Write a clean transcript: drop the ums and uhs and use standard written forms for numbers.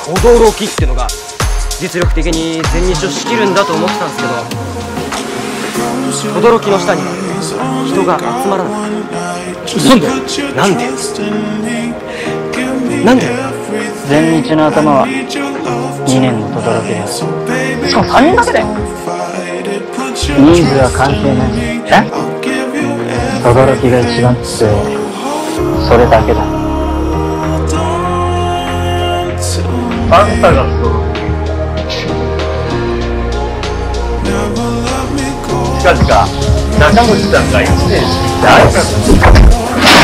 驚きってのが実力的に全日を仕切るんだと思ってたんですけど、驚きの下には人が集まらない。なんで全日の頭は2年の轟である。しかも3人だけだよ。人数は関係ない。轟が一番強い。それだけだ。あんたが近々中口さんが1年して挨拶